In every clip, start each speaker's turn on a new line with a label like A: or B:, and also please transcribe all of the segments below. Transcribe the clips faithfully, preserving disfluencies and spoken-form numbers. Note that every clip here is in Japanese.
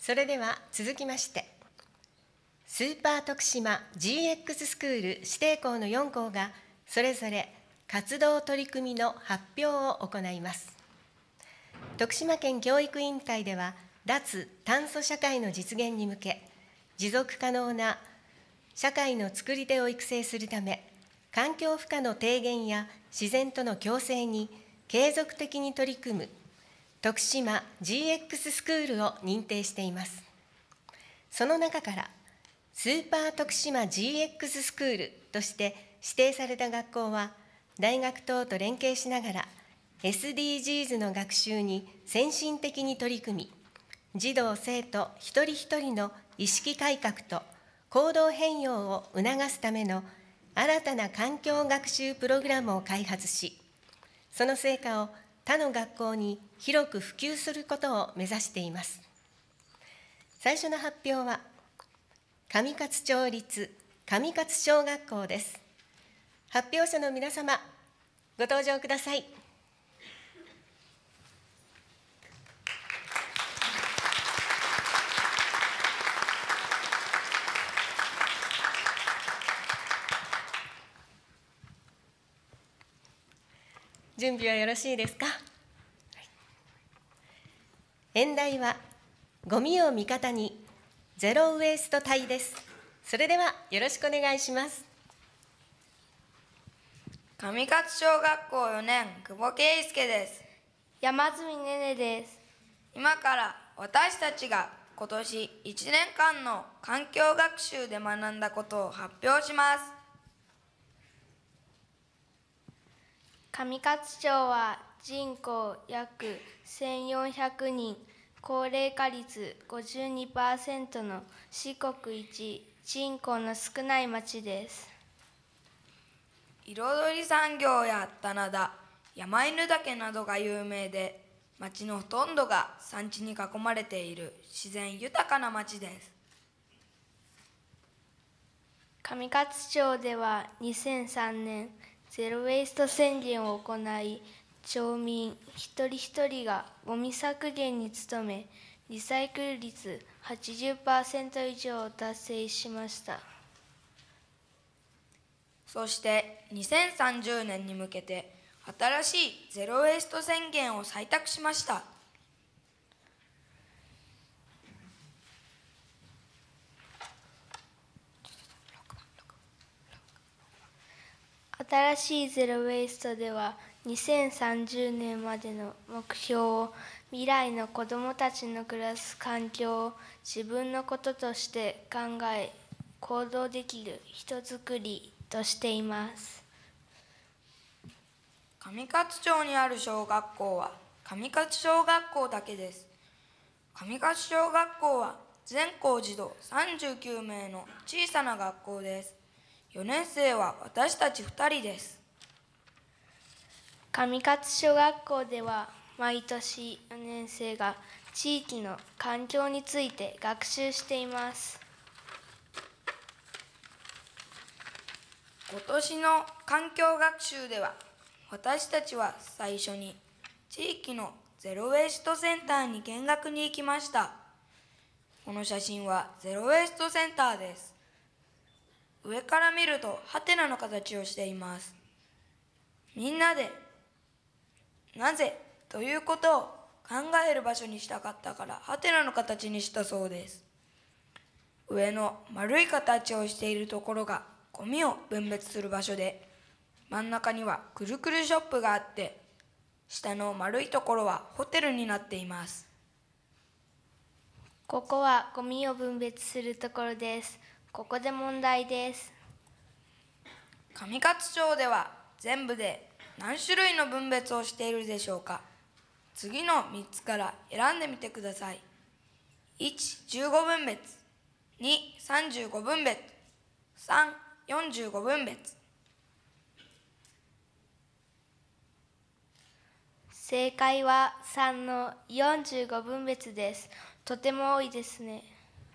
A: それでは続きまして、スーパー徳島 ジーエックス スクール指定校のよん校がそれぞれ活動取り組みの発表を行います。徳島県教育委員会では、脱炭素社会の実現に向け、持続可能な社会の作り手を育成するため、環境負荷の低減や自然との共生に継続的に取り組む徳島 ジーエックス スクールを認定しています。その中からスーパー徳島 ジーエックス スクールとして指定された学校は、大学等と連携しながら エスディージーズ の学習に先進的に取り組み、児童生徒一人一人の意識改革と行動変容を促すための新たな環境学習プログラムを開発し、その成果を他の学校に広く普及することを目指しています。最初の発表は、上勝町立上勝小学校です。発表者の皆様、ご登場ください。準備はよろしいですか。はい、演題は、ゴミを味方にゼロウエスト隊です。それではよろしくお願いします。
B: 上勝小学校よねん、久保圭介です。
C: 山住ねねです。
B: 今から私たちが今年いちねんかんの環境学習で学んだことを発表します。
C: 上勝町は人口約せんよんひゃくにん、高齢化率 ごじゅうにパーセント の四国一人口の少ない町です。
B: 彩り産業や棚田、山犬岳などが有名で、町のほとんどが山地に囲まれている自然豊かな町です。
C: 上勝町ではにせんさんねん、ゼロ・ウェイスト宣言を行い、町民一人一人がゴミ削減に努め、リサイクル率 はちじゅっパーセント 以上を達成しました。
B: そしてにせんさんじゅうねんに向けて新しいゼロ・ウェイスト宣言を採択しました。
C: 新しいゼロ・ウェイストでは、にせんさんじゅうねんまでの目標を未来の子どもたちの暮らす環境を自分のこととして考え、行動できる人づくりとしています。
B: 上勝町にある小学校は上勝小学校だけです。上勝小学校は全校児童さんじゅうきゅうめいの小さな学校です。よねん生は私たちふたりです。
C: 上勝小学校では毎年よねん生が地域の環境について学習しています。
B: 今年の環境学習では、私たちは最初に地域のゼロ・ウェイストセンターに見学に行きました。この写真はゼロ・ウェイストセンターです。上から見るとハテナの形をしています。みんなでなぜということを考える場所にしたかったからハテナの形にしたそうです。上の丸い形をしているところがゴミを分別する場所で、真ん中にはくるくるショップがあって、下の丸いところはホテルになっています。
C: ここはゴミを分別するところです。ここで問題です。
B: 上勝町では全部で何種類の分別をしているでしょうか。次のみっつから選んでみてください。いち、じゅうごぶん別、に、さんじゅうごぶん別、さん、よんじゅうごぶん別。
C: 正解はさんのよんじゅうごぶん別です。とても多いですね。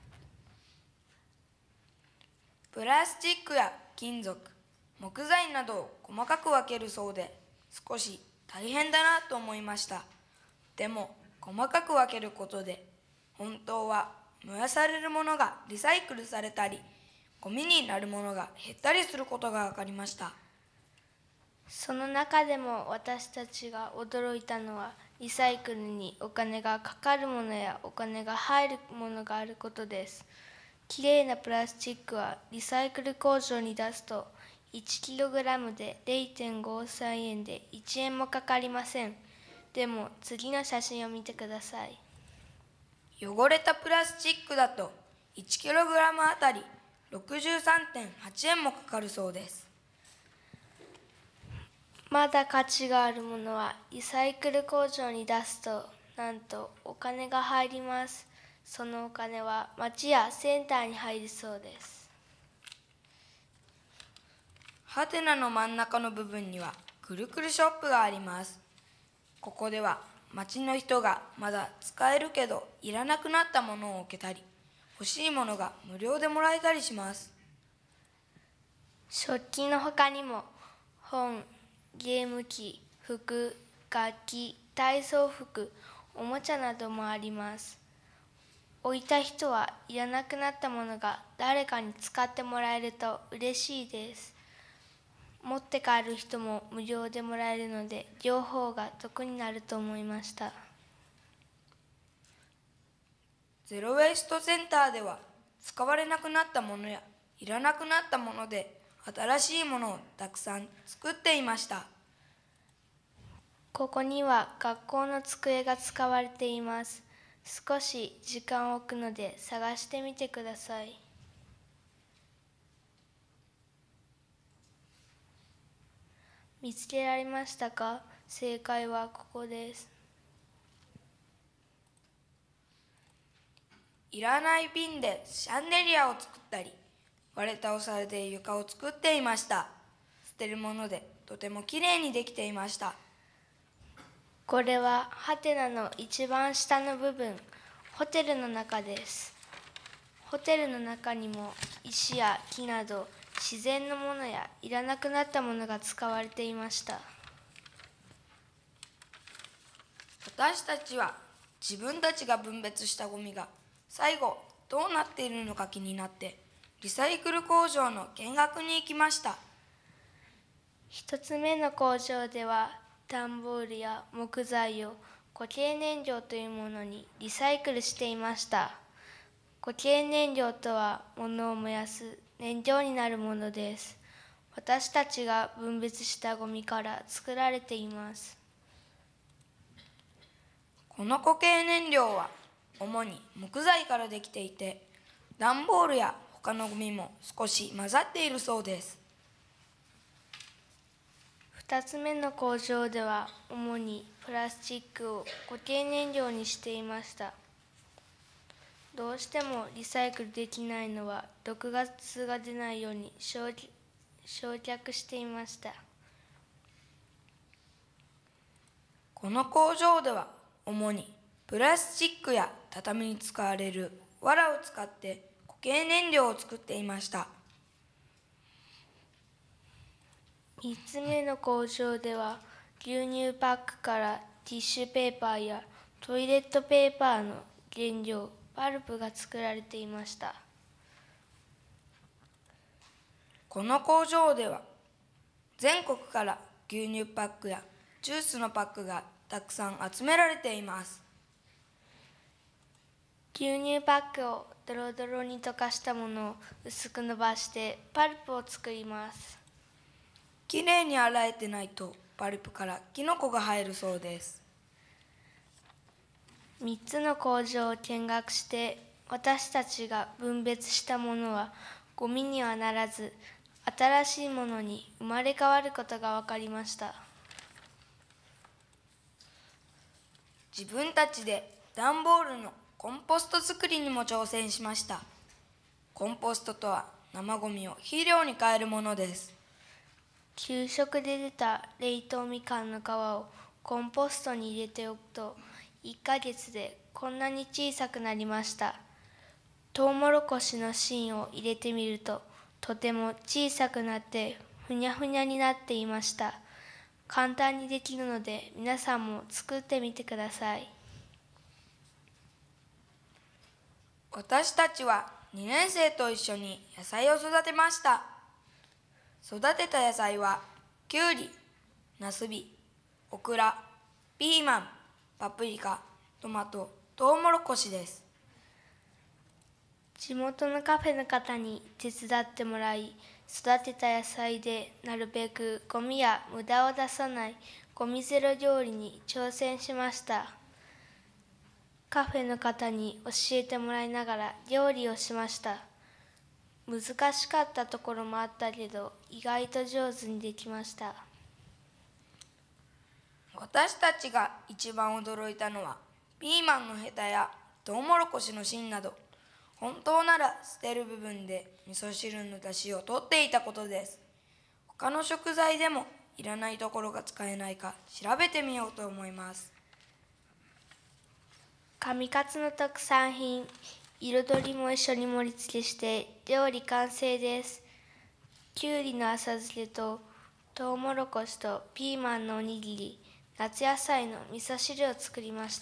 B: プラスチックや金属、木材などを細かく分けるそうで、少し大変だなと思いました。でも細かく分けることで、本当は燃やされるものがリサイクルされたり、ゴミになるものが減ったりすることが分かりました。
C: その中でも私たちが驚いたのは、リサイクルにお金がかかるものやお金が入るものがあることです。きれいなプラスチックはリサイクル工場に出すと いちキログラム で れいてんごさんえんでいちえんもかかりません。でも次の写真を見てください。
B: 汚れたプラスチックだと いちキログラム あたり ろくじゅうさんてんはちえんもかかるそうです。
C: まだ価値があるものはリサイクル工場に出すとなんとお金が入ります。そのお金は町やセンターに入るそうです。
B: ハテナの真ん中の部分にはくるくるショップがあります。ここでは町の人がまだ使えるけどいらなくなったものを置けたり、欲しいものが無料でもらえたりします。
C: 食器の他にも本、ゲーム機、服、楽器、体操服、おもちゃなどもあります。置いた人はいらなくなったものが誰かに使ってもらえると嬉しいです。持って帰る人も無料でもらえるので、両方が得になると思いました。
B: ゼロ・ウェイストセンターでは使われなくなったものやいらなくなったもので新しいものをたくさん作っていました。
C: ここには学校の机が使われています。少し時間を置くので探してみてください。見つけられましたか？正解はここです。
B: いらない瓶でシャンデリアを作ったり、割れたお皿で床を作っていました。捨てるものでとてもきれいにできていました。
C: これはハテナの一番下の部分、ホテルの中です。ホテルの中にも石や木など自然のものやいらなくなったものが使われていました。
B: 私たちは自分たちが分別したゴミが最後どうなっているのか気になってリサイクル工場の見学に行きました。
C: 一つ目の工場では段ボールや木材を固形燃料というものにリサイクルしていました。固形燃料とは物を燃やす燃料になるものです。私たちが分別したゴミから作られています。
B: この固形燃料は主に木材からできていて、段ボールや他のゴミも少し混ざっているそうです。
C: 二つ目の工場では主にプラスチックを固形燃料にしていました。どうしてもリサイクルできないのは毒ガスが出ないように焼却していました。
B: この工場では主にプラスチックや畳に使われる藁を使って固形燃料を作っていました。
C: みっつめの工場では牛乳パックからティッシュペーパーやトイレットペーパーの原料パルプが作られていました。
B: この工場では全国から牛乳パックやジュースのパックがたくさん集められています。
C: 牛乳パックをドロドロに溶かしたものを薄く伸ばしてパルプを作ります。
B: きれいに洗えてないとパルプからキノコが生えるそうです。
C: みっつの工場を見学して私たちが分別したものはゴミにはならず新しいものに生まれ変わることが分かりました。
B: 自分たちで段ボールのコンポスト作りにも挑戦しました。コンポストとは生ゴミを肥料に変えるものです。
C: 給食で出た冷凍みかんの皮をコンポストに入れておくといっかげつでこんなに小さくなりました。トウモロコシの芯を入れてみるととても小さくなってふにゃふにゃになっていました。簡単にできるので皆さんも作ってみてください。
B: 私たちはにねん生と一緒に野菜を育てました。育てた野菜はきゅうり、なすび、オクラ、ピーマン、パプリカ、トマト、トウモロコシです。
C: 地元のカフェの方に手伝ってもらい、育てた野菜でなるべくゴミや無駄を出さないゴミゼロ料理に挑戦しました。カフェの方に教えてもらいながら料理をしました。難しかったところもあったけど、意外と上手にできました。
B: 私たちが一番驚いたのは、ピーマンのヘタやトウモロコシの芯など、本当なら捨てる部分で味噌汁の出汁を取っていたことです。他の食材でもいらないところが使えないか調べてみようと思います。
C: 上勝の特産品、彩りも一緒に盛り付けして料理完成です。きゅうりの浅漬けとトウモロコシとピーマンのおにぎり、夏野菜の味噌汁を作りました。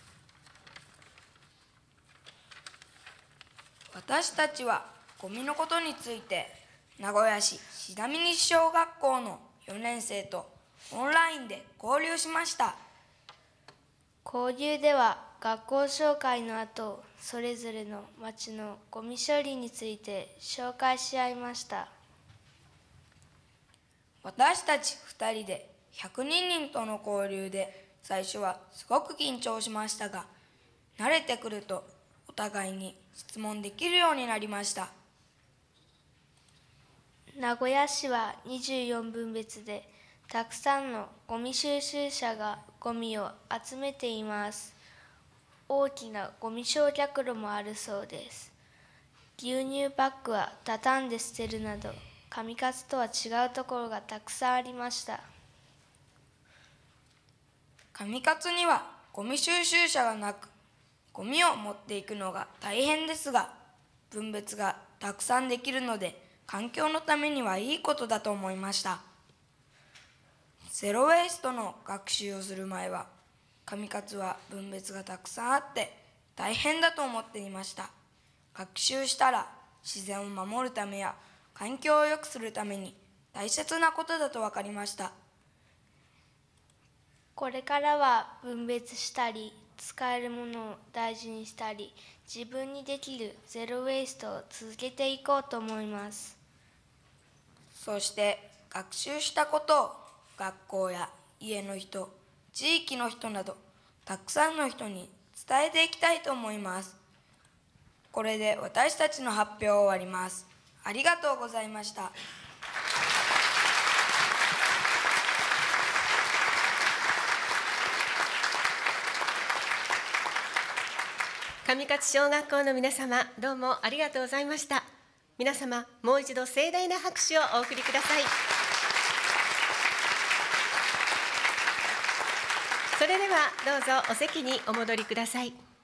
B: 私たちはゴミのことについて名古屋市志田西小学校のよねん生とオンラインで交流しました。
C: 交流では学校紹介の後、それぞれの町のゴミ処理について紹介し合いました。
B: 私たちふたりでひゃくにん人との交流で最初はすごく緊張しましたが、慣れてくるとお互いに質問できるようになりました。
C: 名古屋市はにじゅうよんぶんべつでたくさんのゴミ収集車がゴミを集めています。大きなゴミ焼却炉もあるそうです。牛乳パックは畳んで捨てるなど、上勝とは違うところがたくさんありました。
B: 上勝にはゴミ収集車がなく、ゴミを持っていくのが大変ですが、分別がたくさんできるので環境のためにはいいことだと思いました。ゼロ・ウェイストの学習をする前は、上勝は分別がたくさんあって大変だと思っていました。学習したら自然を守るためや環境を良くするために大切なことだと分かりました。
C: これからは分別したり、使えるものを大事にしたり、自分にできるゼロ・ウェイストを続けていこうと思います。
B: そして学習したことを学校や家の人、地域の人などたくさんの人に伝えていきたいと思います。これで私たちの発表を終わります。ありがとうございました。
A: 上勝小学校の皆様、どうもありがとうございました。皆様、もう一度盛大な拍手をお送りください。それではどうぞお席にお戻りください。